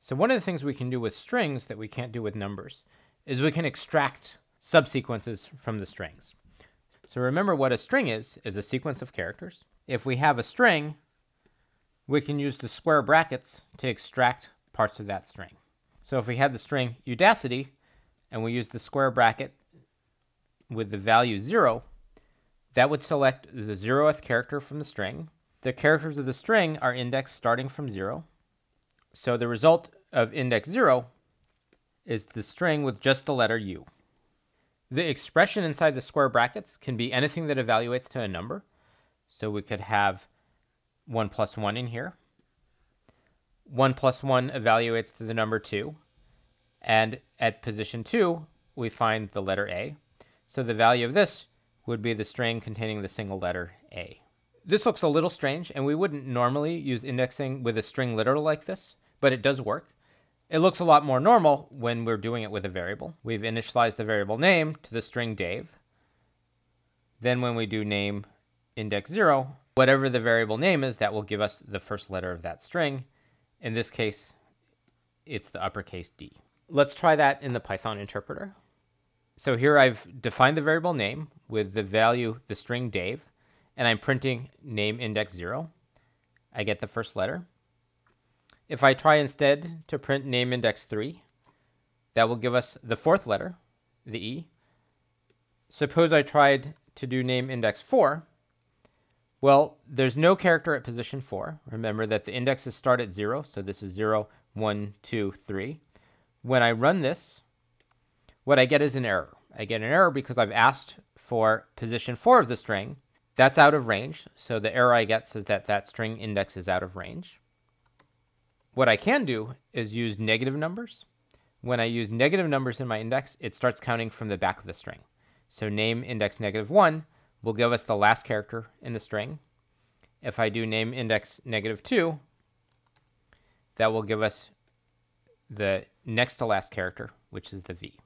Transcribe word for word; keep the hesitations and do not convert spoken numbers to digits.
So one of the things we can do with strings that we can't do with numbers is we can extract subsequences from the strings. So remember what a string is, is a sequence of characters. If we have a string, we can use the square brackets to extract parts of that string. So if we had the string Udacity and we use the square bracket with the value zero, that would select the zeroth character from the string. The characters of the string are indexed starting from zero. So the result of index zero is the string with just the letter U. The expression inside the square brackets can be anything that evaluates to a number. So we could have one plus one in here. one plus one evaluates to the number two. And at position two, we find the letter A. So the value of this would be the string containing the single letter A. This looks a little strange, and we wouldn't normally use indexing with a string literal like this, but it does work. It looks a lot more normal when we're doing it with a variable. We've initialized the variable name to the string Dave. Then when we do name index zero, whatever the variable name is, that will give us the first letter of that string. In this case, it's the uppercase D. Let's try that in the Python interpreter. So here I've defined the variable name with the value, the string Dave, and I'm printing name index zero. I get the first letter. If I try instead to print name index three, that will give us the fourth letter, the E. Suppose I tried to do name index four. Well, there's no character at position four. Remember that the indexes start at zero, so this is zero, one, two, three. When I run this, what I get is an error. I get an error because I've asked for position four of the string. That's out of range, so the error I get says that that string index is out of range. What I can do is use negative numbers. When I use negative numbers in my index, it starts counting from the back of the string. So name index negative one will give us the last character in the string. If I do name index negative two, that will give us the next to last character, which is the V.